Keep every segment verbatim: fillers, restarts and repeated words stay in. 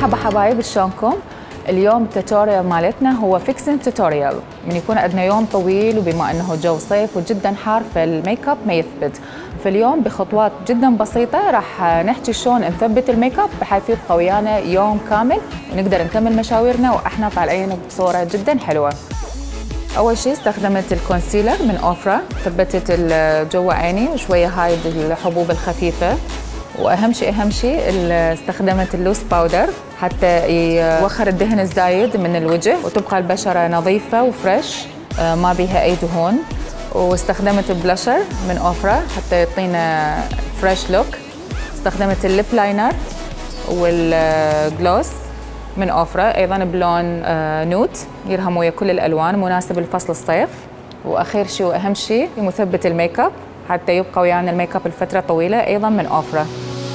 مرحبا حبايب، شلونكم؟ اليوم التوتوريال مالتنا هو فيكسنج توتوريال. من يكون عندنا يوم طويل وبما انه جو صيف وجدا حار فالميك اب ما يثبت، فاليوم بخطوات جدا بسيطه راح نحكي شلون نثبت الميك اب بحيث يبقى ويانا يوم كامل ونقدر نكمل مشاويرنا واحنا طالعين بصوره جدا حلوه. اول شيء استخدمت الكونسيلر من اوفرا، ثبتت جوا عيني وشويه هاي الحبوب الخفيفه، واهم شيء اهم شيء استخدمت اللوس باودر حتى يوخر الدهن الزايد من الوجه وتبقى البشره نظيفه وفريش ما بيها اي دهون. واستخدمت البلاشر من اوفرا حتى يعطينا فريش لوك. استخدمت الليب لاينر والجلوس من اوفرا ايضا بلون نوت يرهم ويا كل الالوان، مناسب لفصل الصيف. واخير شيء واهم شيء مثبت الميك اب حتى يبقى ويانا الميك اب لفتره طويله ايضا من اوفرا.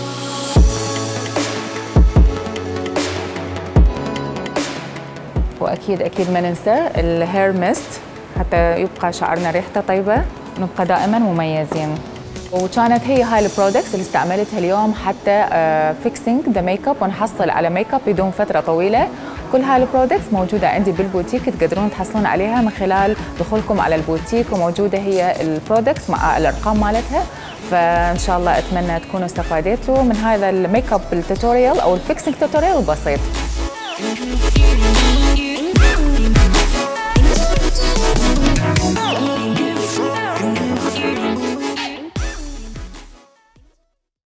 واكيد اكيد ما ننسى الهير ميست حتى يبقى شعرنا ريحته طيبه ونبقى دائما مميزين. وكانت هي هاي البرودكتس اللي استعملتها اليوم حتى فيكسينج ذا ميك اب ونحصل على ميك اب بدون فتره طويله. كل هاي البرودكتس موجوده عندي بالبوتيك، تقدرون تحصلون عليها من خلال دخولكم على البوتيك، وموجوده هي البرودكتس مع الارقام مالتها. فان شاء الله اتمنى تكونوا استفادتوا من هذا الميك اب التوتوريال او الفيكسينج توتوريال البسيط.